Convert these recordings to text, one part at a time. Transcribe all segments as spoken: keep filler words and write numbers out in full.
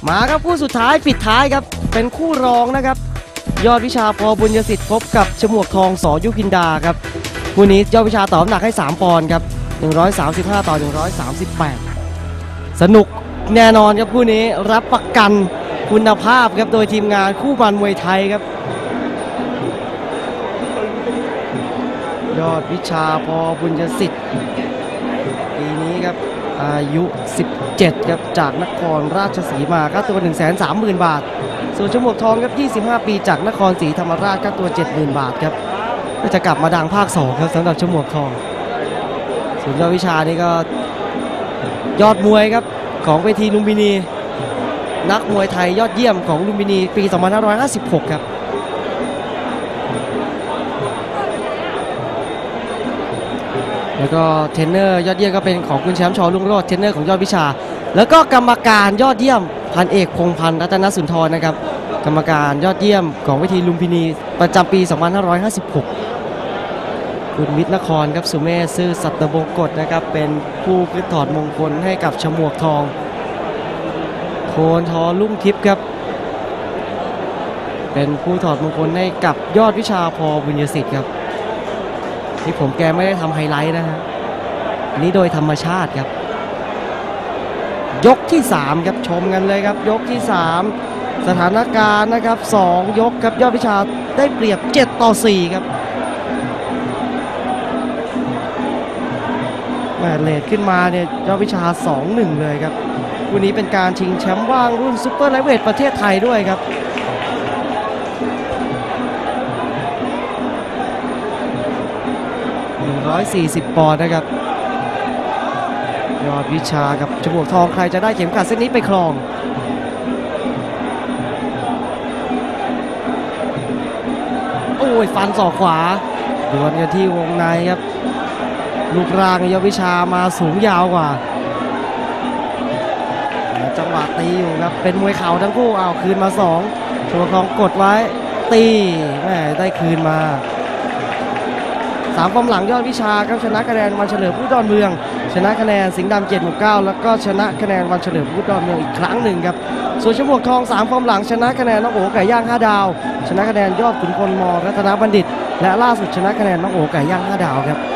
มาครับคู่สุดท้ายปิดท้ายครับเป็นคู่รองนะครับยอดวิชาพอบุญยสิทธิ์พบกับฉมวกทองสยุพินดาครับคู่นี้ยอดวิชาต่อน้ำหนักให้สามปอนด์ครับหนึ่งร้อยสามสิบห้าต่อหนึ่งร้อยสามสิบแปดสนุกแน่นอนครับคู่นี้รับประกันคุณภาพครับโดยทีมงานคู่บันมวยไทยครับยอดวิชาพอบุญยสิทธิ์ปีนี้ครับอายุสิบเจ็ดครับจากนครราชสีมาค่าตัว หนึ่งแสนสามหมื่น บาทส่วนฉมวกทองครับยี่สิบห้าปีจากนครศรีธรรมราชค่าตัว เจ็ดหมื่น บาทครับก็จะกลับมาดังภาคสองครับสำหรับฉมวกทองส่วนยอดวิชานี่ก็ยอดมวยครับของเวทีลุมพินีนักมวยไทยยอดเยี่ยมของลุมพินีปีสองพันห้าร้อยห้าสิบหกครับแล้วก็เทรนเนอร์ยอดเยี่ยมก็เป็นของคุณแชมป์ชรุ่งโรจน์เทรนเนอร์ของยอดวิชาแล้วก็กรรมการยอดเยี่ยมพันเอกพงษ์พันธ์รัตนสุนทรนะครับกรรมการยอดเยี่ยมของเวทีลุมพินีประจำปีสองพันห้าร้อยห้าสิบหกคุณวิทย์นครครับสุเมธซื่อสัตย์บงกฎนะครับเป็นผู้ขึ้นถอดมงคลให้กับฉมวกทองโคนทอลุ่งทิพย์ครับเป็นผู้ถอดมงคลให้กับยอดวิชาพอบุญยสิทธิ์ครับที่ผมแกไม่ได้ทำไฮไลท์นะฮะนี่โดยธรรมชาติครับยกที่สามครับชมกันเลยครับยกที่สามสถานการณ์นะครับสองยกครับยอดวิชาได้เปรียบเจ็ดต่อสี่ครับแม่เลดขึ้นมาเนี่ยยอดวิชา สองหนึ่ง เลยครับวันนี้เป็นการชิงแชมป์ว่างรุ่นซุปเปอร์ไลท์เวทประเทศไทยด้วยครับหนึ่งร้อยสี่สิบปอนด์นะครับยอดวิชากับฉมวกทองใครจะได้เข็มขัดเส้นนี้ไปครองโอ้ยฟันศอกขวาดวลกันที่วงในครับรูปร่างยอดวิชามาสูงยาวกว่าจังหวะตีอยู่ครับเป็นมวยเข่าทั้งคู่เอาคืนมาสองฉมวกทองกดไว้ตีแม่ได้คืนมาสามฟอร์มหลังยอดวิชาครับชนะคะแนนวันเฉลิมพุทธดอนเมืองชนะคะแนนสิงห์ดำเจ็ดหมู่เก้าแล้วก็ชนะคะแนนวันเฉลิมพุทธดอนเมืองอีกครั้งหนึ่งครับส่วนฉมวกทองสามฟอร์มหลังชนะคะแนนน้องโอ๋ไก่ย่างห้าดาวชนะคะแนนยอดขุนพลมรัตนบัณฑิตและล่าสุดชนะคะแนนน้องโอ๋ไก่ย่างห้าดาวครับ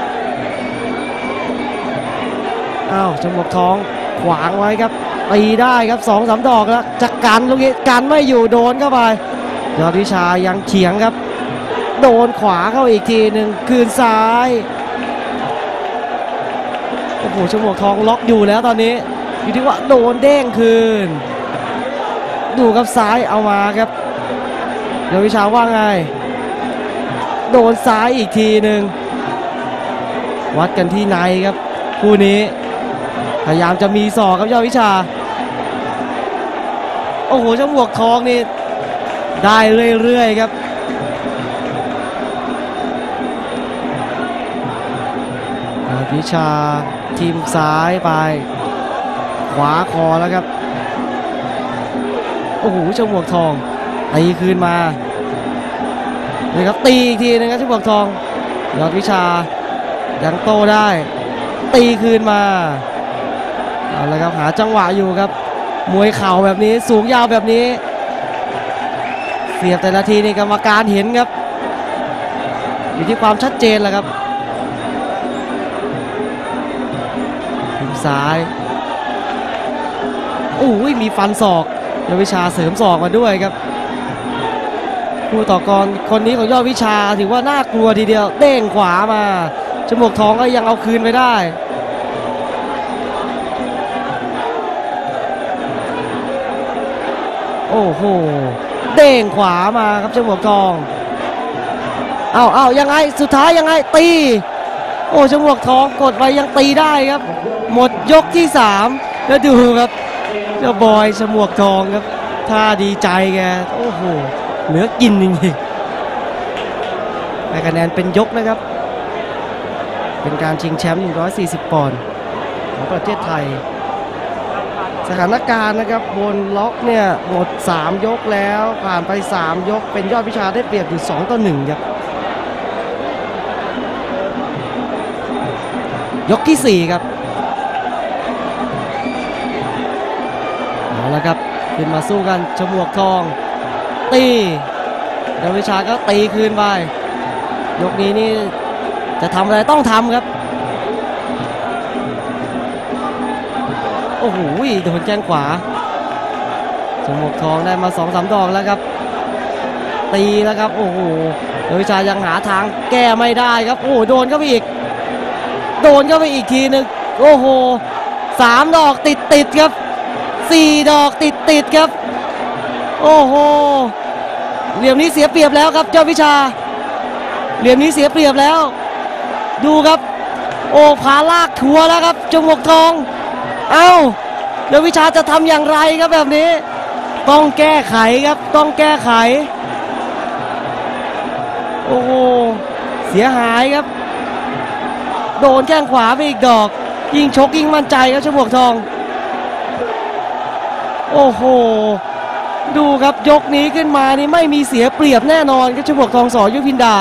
อ้าวฉมวกทองขวางไว้ครับตีได้ครับสองสามดอกแล้วจะกันลูกนี้กันไม่อยู่โดนเข้าไปยอดวิชายังเฉียงครับโดนขวาเข้าอีกทีหนึ่งคืนซ้ายโอ้โหฉมวกทองล็อกอยู่แล้วตอนนี้อยู่ที่ว่าโดนเด้งคืนดูครับซ้ายเอามาครับยอดวิชาว่าไงโดนซ้ายอีกทีหนึ่งวัดกันที่ในครับคู่นี้พยายามจะมีศอกครับยอดวิชาโอ้โหฉมวกทองนี่ได้เรื่อยๆครับยอดวิชาทีมซ้ายไปขวาคอแล้วครับโอ้โหฉมวกทองตีคืนมาเลยครับตีอีกทีนึงครับฉมวกทองยอดวิชายังโตได้ตีคืนมาเอาละครับหาจังหวะอยู่ครับมวยเข่าแบบนี้สูงยาวแบบนี้เสียบแต่ละทีนี่กรรมการเห็นครับอยู่ที่ความชัดเจนแหละครับทีมซ้ายโอ้ยมีฟันศอกยอดวิชาเสริมศอกมาด้วยครับคู่ต่อกรคนนี้ของยอดวิชาถือว่าน่ากลัวทีเดียวเด้งขวามาฉมวกทองก็ยังเอาคืนไปได้โอ้โหเด้งขวามาครับฉมวกทองเอาเอายังไงสุดท้ายยังไงตีโอ้ฉมวกทองกดไปยังตีได้ครับหมดยกที่สามแล้วดูครับเจ้าบอยฉมวกทองครับท่าดีใจแกโอ้โหเหลือกินจริงๆได้คะแนนเป็นยกนะครับเป็นการชิงแชมป์หนึ่งร้อยสี่สิบปอนด์ของประเทศไทยสถานการณ์นะครับบนล็อกเนี่ยหมดสามยกแล้วผ่านไปสามยกเป็นยอดวิชาได้เปรียบอยู่สองต่อหนึ่งครับยกที่สี่ครับเอาละครับขึ้นมาสู้กันฉมวกทองตียอดวิชาก็ตีคืนไปยกนี้นี่จะทำอะไรต้องทำครับโอ้โหโดนแข้งขวาฉมวกทองได้มาสองสามดอกแล้วครับตีแล้วครับโอ้โหยอดวิชายังหาทางแก้ไม่ได้ครับโอ้โหโดนเข้าไปอีกโดนเข้าไปอีกทีนึงโอ้โหสามดอกติดติดครับสี่ดอกติดติดครับโอ้โหเหลี่ยมนี้เสียเปรียบแล้วครับยอดวิชาเหลี่ยมนี้เสียเปรียบแล้วดูครับโอ้พาลากทัวแล้วครับฉมวกทองเอ้ายอดวิชาจะทำอย่างไรครับแบบนี้ต้องแก้ไขครับต้องแก้ไขโอ้โหเสียหายครับโดนแข้งขวาไปอีกดอกยิ่งชกยิ่งมั่นใจครับฉมวกทองโอ้โหดูครับยกนี้ขึ้นมานี่ไม่มีเสียเปรียบแน่นอนครับฉมวกทองสอยุพินดา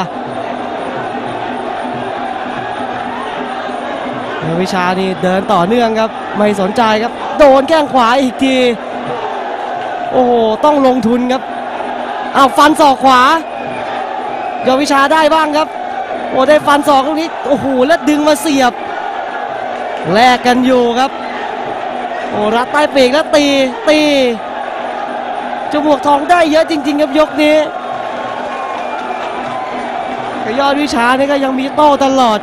วิชานี่เดินต่อเนื่องครับไม่สนใจครับโดนแข้งขวาอีกทีโอ้โหต้องลงทุนครับอ้าวฟันศอกขวายอดวิชาได้บ้างครับโอ้ได้ฟันศอกตรงนี้โอ้โหแล้วดึงมาเสียบแลกกันอยู่ครับโอ้รัดใต้ปีกแล้วตีตีฉมวกทองได้เยอะจริงๆครับยกนี้ยอดวิชานี่ก็ยังมีโต้ตลอด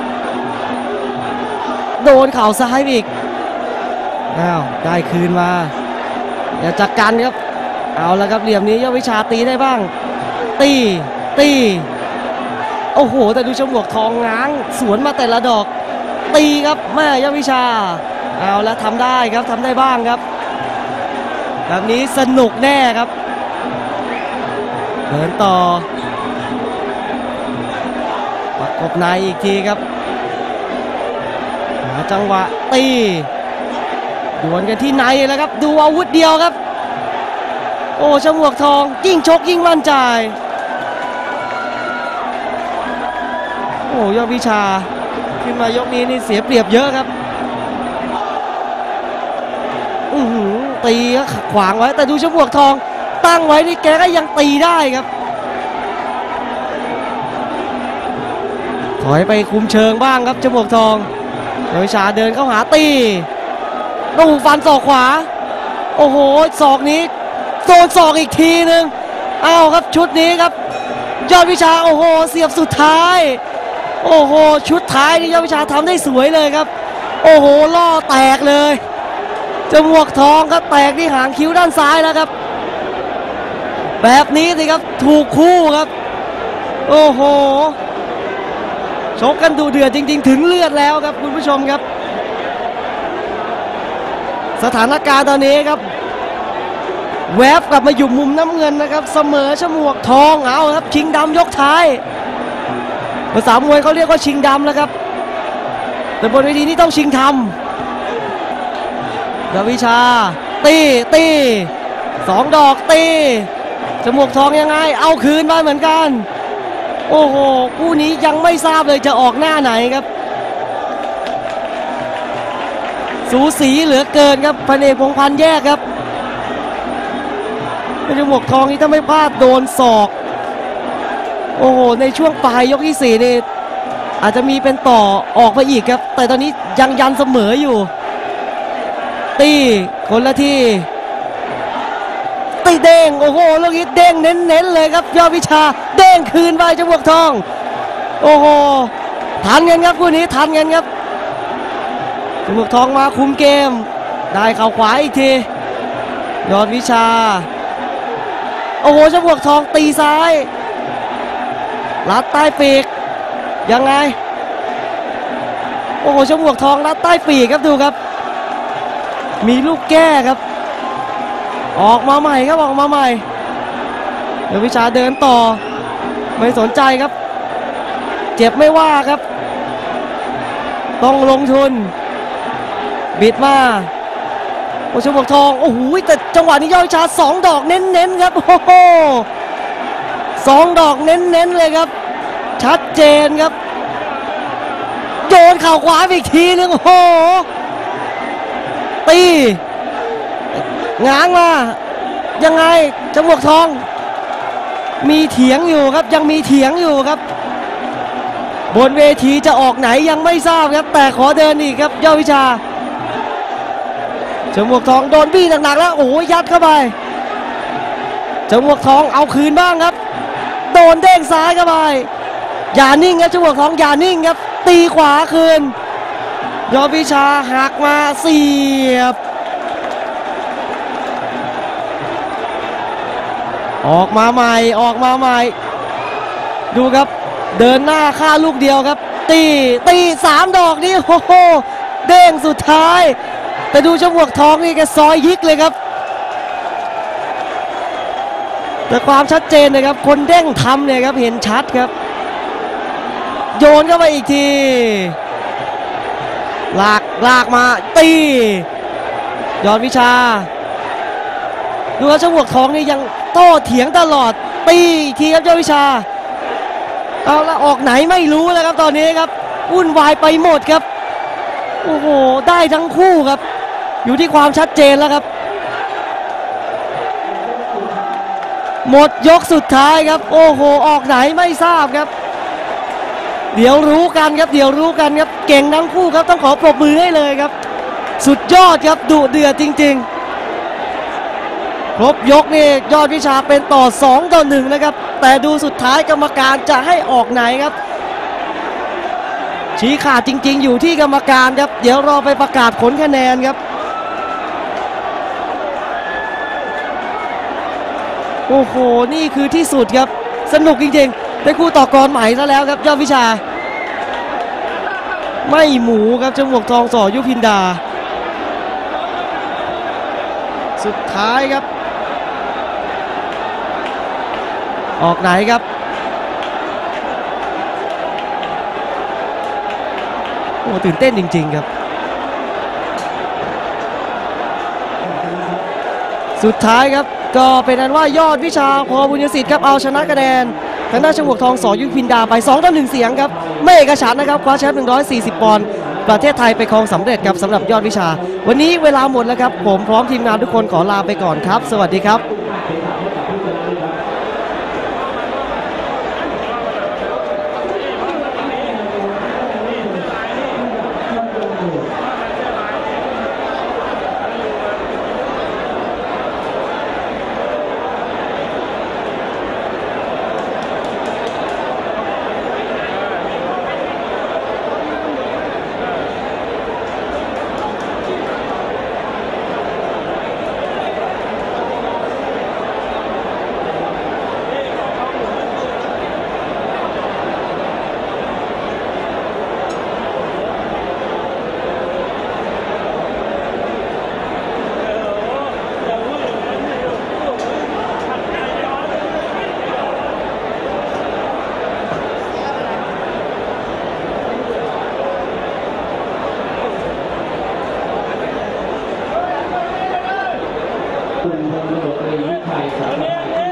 โดนเข่าซ้ายอีกอ้าวได้คืนมาอย่าจัดการครับเอาแล้วครับเหลี่ยมนี้ยอดวิชาตีได้บ้างตีตีโอ้โหแต่ดูฉมวกทองง้างสวนมาแต่ละดอกตีครับแม่ยอดวิชาเอาแล้วทำได้ครับทำได้บ้างครับแบบนี้สนุกแน่ครับเดินต่อประกบในอีกทีครับหาจังหวะตีดวลกันที่ในแล้วครับดูอาวุธเดียวครับโอ้ฉมวกทองยิ่งชกยิ่งมั่นใจโอ้ยอดวิชาขึ้นมายกนี้นี่เสียเปรียบเยอะครับอือหือตีขวางไว้แต่ดูฉมวกทองตั้งไว้นี่แกก็ยังตีได้ครับถอยไปคุมเชิงบ้างครับฉมวกทองยอดวิชาเดินเข้าหาตีลูกฟันศอกขวาโอ้โหศอกนี้โดนศอกอีกทีหนึ่งอ้าวครับชุดนี้ครับยอดวิชาโอ้โหเสียบสุดท้ายโอ้โหชุดท้ายนี่ยอดวิชาทำได้สวยเลยครับโอ้โหล่อแตกเลยฉมวกทองก็แตกที่หางคิ้วด้านซ้ายแล้วครับแบบนี้สิครับถูกคู่ครับโอ้โหชกกันดูเดือดจริงๆถึงเลือดแล้วครับคุณผู้ชมครับสถานการณ์ตอนนี้ครับแวบกลับมาอยู่มุมน้ำเงินนะครับเสมอฉมวกทองเอาครับชิงดำยกท้ายภาษามวยเขาเรียกว่าชิงดำแล้วครับแต่บนเวทีนี้ต้องชิงทำยอดวิชาตีตีสองดอกตีฉมวกทองยังไงเอาคืนมาเหมือนกันโอ้โหคู่นี้ยังไม่ทราบเลยจะออกหน้าไหนครับสูสีเหลือเกินครับพันเอกพงษ์พันธ์แยกครับฉมวกทองนี้ถ้าไม่พลาดโดนศอกโอ้โหในช่วงปลายยกที่สี่นี่อาจจะมีเป็นต่อออกไปอีกครับแต่ตอนนี้ยังยันเสมออยู่ตีคนละที่ตีเด้งโอ้โหลูกนี้เด้งเน้นๆเลยครับยอดวิชาเด้งคืนไปฉมวกทองโอ้โหทันกันครับคู่นี้ทันกันครับฉมวกทองมาคุมเกมได้เข่าขวาอีกทียอดวิชาโอ้โหฉมวกทองตีซ้ายลัดใต้ปีกยังไงโอ้โหฉมวกทองลัดใต้ปีกครับดูครับมีลูกแก้ครับออกมาใหม่ครับออกมาใหม่ยอดวิชาเดินต่อไม่สนใจครับเจ็บไม่ว่าครับต้องลงทุนบิดมาโอ้ฉมวกทองโอ้โหแต่จังหวะนี้ยอดวิชาสองดอกเน้นๆครับโอ้โหสองดอกเน้นๆเลยครับชัดเจนครับโยนเข่าขวาอีกทีนึงโอ้โหตีง้างมายังไงจมวกทองมีเถียงอยู่ครับยังมีเถียงอยู่ครับบนเวทีจะออกไหนยังไม่ทราบครับแต่ขอเดินอีกครับยอดวิชาจมวกทองโดนบี้หนักๆแล้วโอ้ยยัดเข้าไปจมวกทองเอาคืนบ้างครับโดนเด้งซ้ายเข้าไปอย่านิ่งครับจมวกทองอย่านิ่งครับตีขวาคืนยอดวิชาหักมาเสียบออกมาใหม่ออกมาใหม่ดูครับเดินหน้าฆ่าลูกเดียวครับตีตีสามดอกนี้โอ้โหเด้งสุดท้ายแต่ดูจมวกทองนี่แกซอยยิกเลยครับแต่ความชัดเจนนะครับคนเด้งทำเนี่ยครับเห็นชัดครับโยนเข้าไปอีกทีลากลากมาตียอดวิชาดูว่าจมวกทองนี่ยังโต้เถียงตลอดตีอีกทีครับยอดวิชาเอาละออกไหนไม่รู้แล้วครับตอนนี้ครับวุ่นวายไปหมดครับโอ้โหได้ทั้งคู่ครับอยู่ที่ความชัดเจนแล้วครับหมดยกสุดท้ายครับโอ้โหออกไหนไม่ทราบครับเดี๋ยวรู้กันครับเดี๋ยวรู้กันครับเก่งทั้งคู่ครับต้องขอปรบมือให้เลยครับสุดยอดครับดุเดือดจริงๆครบยกนี่ยอดวิชาเป็นต่อสองต่อหนึ่งนะครับแต่ดูสุดท้ายกรรมการจะให้ออกไหนครับชี้ขาดจริงๆอยู่ที่กรรมการครับเดี๋ยวรอไปประกาศผลคะแนนครับโอ้โหนี่คือที่สุดครับสนุกจริงๆได้คู่ต่อกรใหม่ซะแล้วครับยอดวิชาไม่หมูครับจมวกทองสอยุพินดาสุดท้ายครับออกไหนครับโอ้ตื่นเต้นจริงๆครับสุดท้ายครับก็เป็นอันว่ายอดวิชาพอบุญยสิทธิ์ครับเอาชนะคะแนนทางด้านจมวกทองสอยุพินดาไปสองต่อหนึ่งเสียงครับไม่เอกฉันท์นะครับคว้าแชมป์หนึ่งร้อยสี่สิบปอนด์ประเทศไทยไปครองสำเร็จครับสำหรับยอดวิชาวันนี้เวลาหมดแล้วครับผมพร้อมทีมงานทุกคนขอลาไปก่อนครับสวัสดีครับคุณพลตำรวจตรีวิชัยสารพันธ์